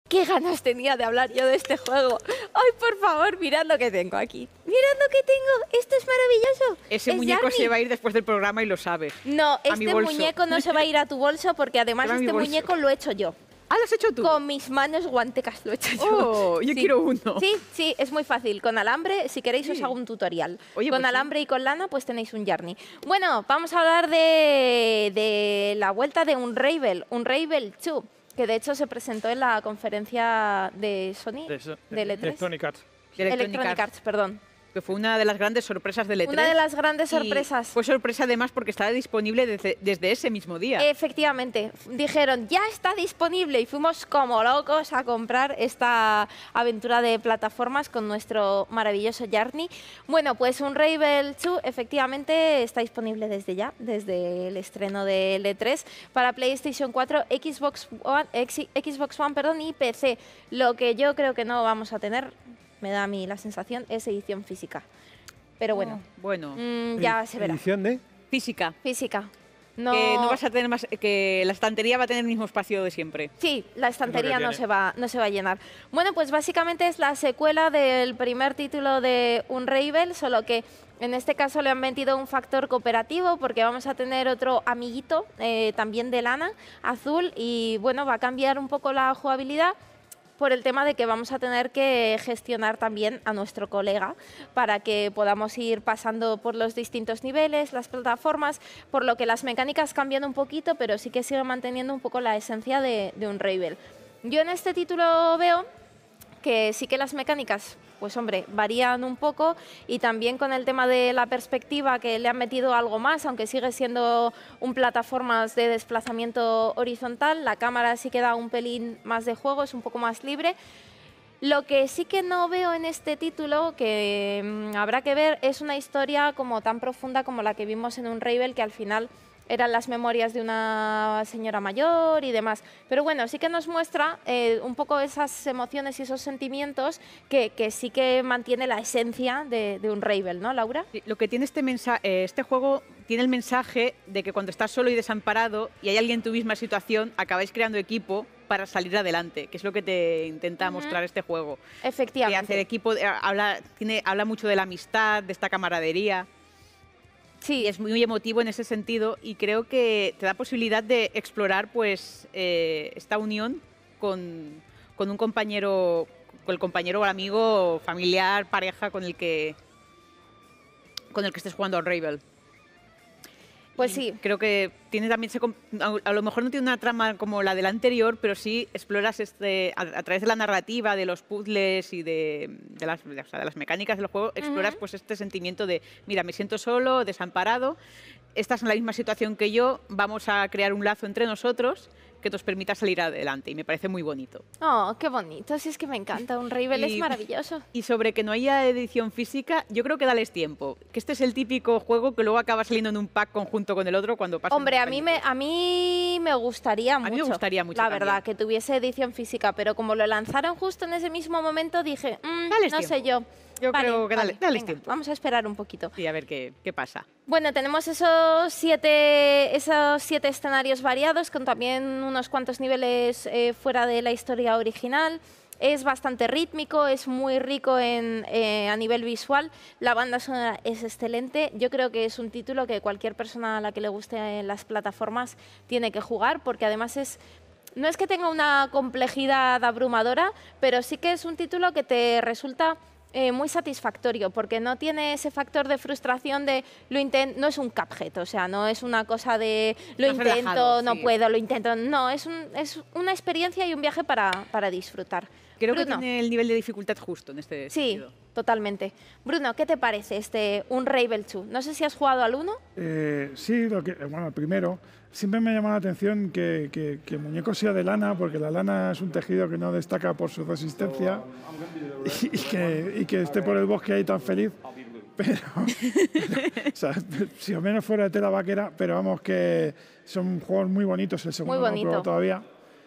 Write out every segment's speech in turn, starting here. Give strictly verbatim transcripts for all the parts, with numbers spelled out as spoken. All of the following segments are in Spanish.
qué ganas tenía de hablar yo de este juego. Ay, por favor, mirad lo que tengo aquí. Mirad lo que tengo. Esto es maravilloso. Ese es muñeco Yarny. se va a ir después del programa y lo sabes. No, a mi este bolso. muñeco no se va a ir a tu bolso porque además este muñeco lo he hecho yo. Ah, ¿lo has hecho tú? Con mis manos guantecas lo he hecho yo. Oh, yo sí. quiero uno. Sí, sí, es muy fácil. Con alambre, si queréis, sí. os hago un tutorial. Oye, con pues alambre sí. y con lana, pues tenéis un Yarny. Bueno, vamos a hablar de, de la vuelta de Unravel, Unravel dos, que de hecho se presentó en la conferencia de Sony, de, eso, de L tres. Electronic Arts. Electronic, Electronic Arts, Arts, perdón. Que fue una de las grandes sorpresas de L tres. Una de las grandes sorpresas. Fue sorpresa además porque estaba disponible desde, desde ese mismo día. Efectivamente. Dijeron, ya está disponible y fuimos como locos a comprar esta aventura de plataformas con nuestro maravilloso Yarny. Bueno, pues Unravel dos efectivamente está disponible desde ya, desde el estreno de L tres para PlayStation cuatro, Xbox One, Xbox One perdón, y P C. Lo que yo creo que no vamos a tener, me da a mí la sensación, es edición física. Pero bueno, Oh, bueno. mmm, ya se verá. ¿Edición de? Física. Física. No... Que no vas a tener más, que la estantería va a tener el mismo espacio de siempre. Sí, la estantería no tiene. se, va, no se va a llenar. Bueno, pues básicamente es la secuela del primer título de Unravel, solo que en este caso le han metido un factor cooperativo porque vamos a tener otro amiguito, eh, también de lana, azul, y bueno, va a cambiar un poco la jugabilidad por el tema de que vamos a tener que gestionar también a nuestro colega para que podamos ir pasando por los distintos niveles, las plataformas, por lo que las mecánicas cambian un poquito, pero sí que siguen manteniendo un poco la esencia de, de Unravel. Yo en este título veo que sí que las mecánicas, pues hombre, varían un poco, y también con el tema de la perspectiva, que le han metido algo más, aunque sigue siendo un plataformas de desplazamiento horizontal, la cámara sí que da un pelín más de juego, es un poco más libre. Lo que sí que no veo en este título, que mmm, habrá que ver, es una historia como tan profunda como la que vimos en Unravel, que al final eran las memorias de una señora mayor y demás. Pero bueno, sí que nos muestra eh, un poco esas emociones y esos sentimientos que, que sí que mantiene la esencia de, de Unravel, ¿no, Laura? Sí, lo que tiene este, mensa eh, este juego tiene el mensaje de que cuando estás solo y desamparado y hay alguien en tu misma situación, acabáis creando equipo para salir adelante, que es lo que te intenta uh-huh. mostrar este juego. Efectivamente. Que hacer equipo, eh, habla, tiene, habla mucho de la amistad, de esta camaradería. Sí, es muy emotivo en ese sentido y creo que te da posibilidad de explorar pues eh, esta unión con, con un compañero, con el compañero o amigo, familiar, pareja con el que con el que estés jugando a Unravel. Pues y sí. Creo que tiene también se, a lo mejor no tiene una trama como la del anterior, pero sí exploras este a, a través de la narrativa, de los puzzles y de, de, las, de, o sea, de las mecánicas del juego, exploras uh-huh. pues este sentimiento de, mira, me siento solo, desamparado, estás en la misma situación que yo, vamos a crear un lazo entre nosotros que nos permita salir adelante, y me parece muy bonito. Oh, qué bonito, sí, es que me encanta, Unravel es maravilloso. Y sobre que no haya edición física, yo creo que dales tiempo, que este es el típico juego que luego acaba saliendo en un pack conjunto con el otro cuando pasa. Hombre, a mí, me, a mí me gustaría mucho. A mí me gustaría mucho La también. verdad, que tuviese edición física, pero como lo lanzaron justo en ese mismo momento, dije, mmm, no tiempo. sé yo. Yo vale, creo que vale, dale, dales venga, tiempo. Vamos a esperar un poquito. Y a ver qué, qué pasa. Bueno, tenemos esos siete, esos siete escenarios variados, con también unos cuantos niveles eh, fuera de la historia original. Es bastante rítmico, es muy rico en, eh, a nivel visual. La banda sonora es excelente. Yo creo que es un título que cualquier persona a la que le guste las plataformas tiene que jugar, porque además es... No es que tenga una complejidad abrumadora, pero sí que es un título que te resulta eh, muy satisfactorio, porque no tiene ese factor de frustración de lo intento, no es un Cuphead, o sea, no es una cosa de lo Más intento, relajado, no sí. puedo, lo intento, no, es, un, es una experiencia y un viaje para, para disfrutar. Creo Bruno. que tiene el nivel de dificultad justo en este Sí, sentido. totalmente. Bruno, ¿qué te parece este Unravel dos? No sé si has jugado al uno. Eh, sí, lo que, bueno, primero, siempre me llama la atención que, que, que el muñeco sea de lana, porque la lana es un tejido que no destaca por su resistencia, y, y, que, y que esté por el bosque ahí tan feliz. Pero, pero o sea, si o menos fuera de tela vaquera, pero vamos que son juegos muy bonitos, el segundo Muy no lo he probado bonito. todavía.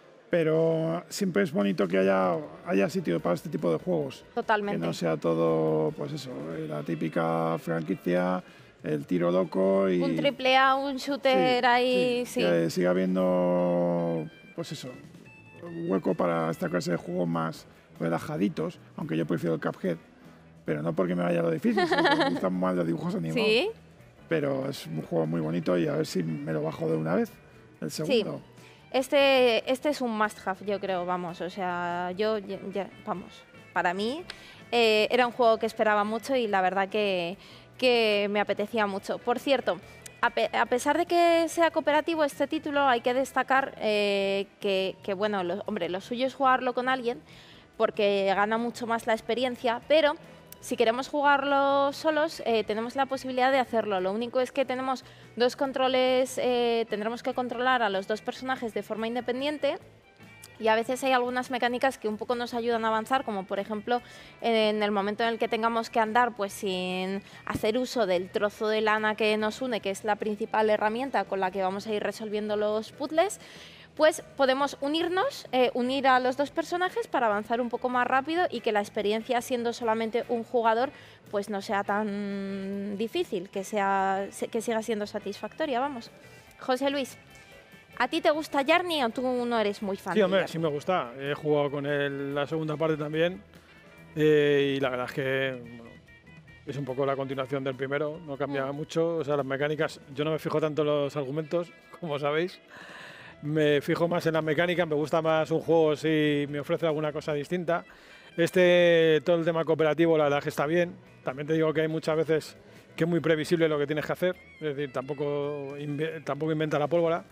Pero siempre es bonito que haya, haya sitio para este tipo de juegos. Totalmente. Que no sea todo, pues eso, la típica franquicia, el tiro loco y... Un triple A, un shooter sí, ahí, sí, sí. Que siga habiendo, pues eso, hueco para esta clase de juegos más relajaditos, aunque yo prefiero el Cuphead, pero no porque me vaya a lo difícil, sino porque me gustan más los dibujos animados. Sí. Pero es un juego muy bonito y a ver si me lo bajo de una vez, el segundo. Sí. Este, este es un must-have, yo creo, vamos. O sea, yo, ya, ya, vamos, para mí eh, era un juego que esperaba mucho y la verdad que, que me apetecía mucho. Por cierto, a, pe a pesar de que sea cooperativo este título, hay que destacar eh, que, que, bueno, lo, hombre, lo suyo es jugarlo con alguien porque gana mucho más la experiencia, pero si queremos jugarlo solos, eh, tenemos la posibilidad de hacerlo. Lo único es que tenemos dos controles, eh, tendremos que controlar a los dos personajes de forma independiente y a veces hay algunas mecánicas que un poco nos ayudan a avanzar, como por ejemplo en el momento en el que tengamos que andar pues sin hacer uso del trozo de lana que nos une, que es la principal herramienta con la que vamos a ir resolviendo los puzzles, pues podemos unirnos, eh, unir a los dos personajes para avanzar un poco más rápido y que la experiencia, siendo solamente un jugador, pues no sea tan difícil, que, sea, que siga siendo satisfactoria, vamos. José Luis, ¿a ti te gusta Journey o tú no eres muy fan? Sí, de hombre, Journey? sí me gusta. He jugado con él la segunda parte también eh, y la verdad es que bueno, es un poco la continuación del primero, no cambia Mm. mucho. O sea, las mecánicas, yo no me fijo tanto en los argumentos, como sabéis. Me fijo más en las mecánicas, me gusta más un juego si me ofrece alguna cosa distinta. Este, todo el tema cooperativo, la verdad que está bien. También te digo que hay muchas veces que es muy previsible lo que tienes que hacer, es decir, tampoco, inve- tampoco inventa la pólvora,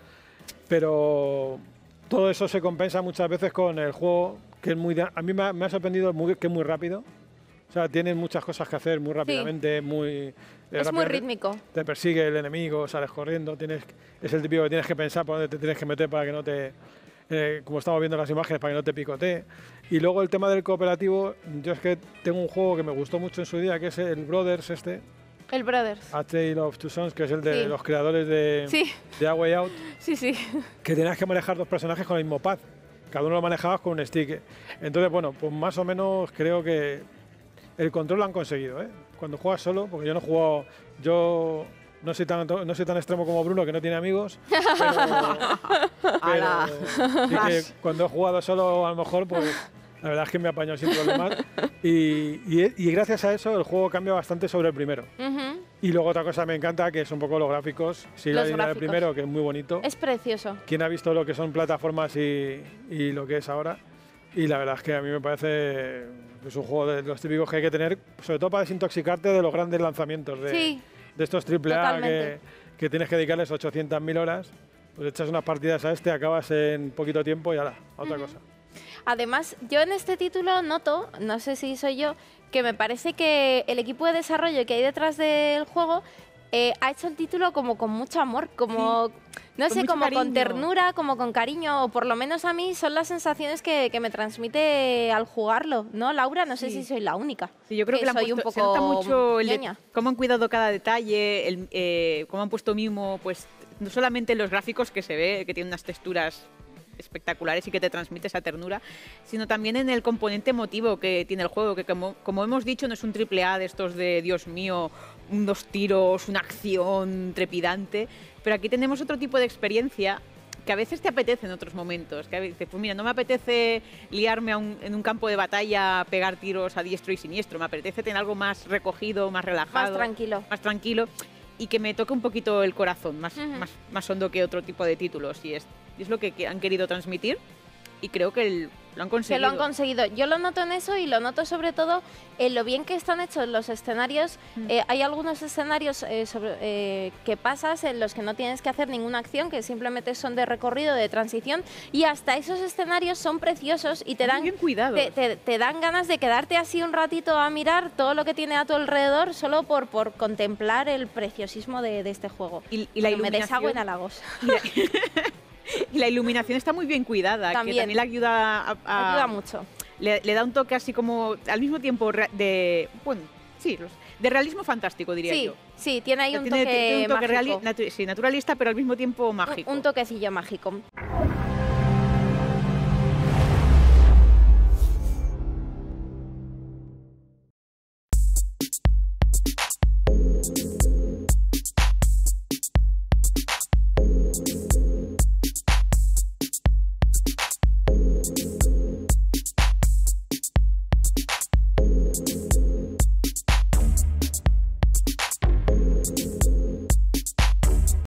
pero todo eso se compensa muchas veces con el juego, que es muy... de- a mí me ha, me ha sorprendido muy- que es muy rápido. O sea, tienes muchas cosas que hacer muy rápidamente, muy... eh, Es muy rápidamente. rítmico. Te persigue el enemigo, sales corriendo, tienes, es el típico que tienes que pensar por dónde te tienes que meter para que no te, eh, como estamos viendo en las imágenes, para que no te picotee. Y luego el tema del cooperativo, yo es que tengo un juego que me gustó mucho en su día, que es el Brothers este, El Brothers. A Tale of Two Sons, que es el de Sí. los creadores de, Sí, de A Way Out, sí, sí. que tenías que manejar dos personajes con el mismo pad. Cada uno lo manejabas con un stick. Entonces, bueno, pues más o menos creo que el control lo han conseguido, ¿eh? Cuando juegas solo, porque yo no he jugado, yo no soy tan, no soy tan extremo como Bruno, que no tiene amigos, pero, ¡Hala! pero sí que cuando he jugado solo, a lo mejor, pues la verdad es que me he apañado sin problemas. Y, y, y gracias a eso el juego cambia bastante sobre el primero. Ujú. Y luego otra cosa que me encanta, que es un poco los gráficos. Sí, la Los línea del gráficos. primero, que es muy bonito. Es precioso. ¿Quién ha visto lo que son plataformas y, y lo que es ahora? Y la verdad es que a mí me parece que es un juego de los típicos que hay que tener, sobre todo para desintoxicarte de los grandes lanzamientos de, Sí, de estos triple A que, totalmente. que tienes que dedicarles ochocientas mil horas. Pues echas unas partidas a este, acabas en poquito tiempo y ala, a otra cosa. además, yo en este título noto, no sé si soy yo, que me parece que el equipo de desarrollo que hay detrás del juego eh, ha hecho el título como con mucho amor, como, no con sé, mucho como con cariño. ternura, como con cariño, o por lo menos a mí son las sensaciones que, que me transmite al jugarlo, ¿no, Laura? No sé Sí. si soy la única. Sí, yo creo que, le han soy puesto- un se poco nota mucho el de- ñoña. cómo han cuidado cada detalle, el, eh, cómo han puesto mimo, pues no solamente en los gráficos que se ve, que tienen unas texturas espectaculares y que te transmite esa ternura, sino también en el componente emotivo que tiene el juego, que como, como hemos dicho no es un triple A de estos de Dios mío, unos tiros, una acción trepidante, pero aquí tenemos otro tipo de experiencia que a veces te apetece en otros momentos, que a veces, pues mira, no me apetece liarme a un- en un campo de batalla a pegar tiros a diestro y siniestro, me apetece tener algo más recogido, más relajado, Más tranquilo. más tranquilo y que me toque un poquito el corazón, más, Ujú. más, más hondo que otro tipo de títulos. Y es, es lo que que han querido transmitir y creo que el- lo han Que conseguido. lo han conseguido. Yo lo noto en eso y lo noto sobre todo en lo bien que están hechos los escenarios. Mm. Eh, hay algunos escenarios eh, sobre, eh, que pasas en los que no tienes que hacer ninguna acción, que simplemente son de recorrido, de transición, y hasta esos escenarios son preciosos y te Están dan, muy bien cuidados. te, te- te dan ganas de quedarte así un ratito a mirar todo lo que tiene a tu alrededor solo por, por contemplar el preciosismo de, de este juego. Y, y la Bueno, me deshago en iluminación, halagos. y la, y la iluminación está muy bien cuidada, También. que también le ayuda a, a- Ayuda mucho. le, le da un toque así como al mismo tiempo re- de bueno, sí, los- de realismo fantástico diría Sí, yo. sí, tiene ahí un Tiene- toque, tiene un toque mágico. reali- natu- sí, naturalista, pero al mismo tiempo Un- mágico. un toquecillo mágico. Thank you.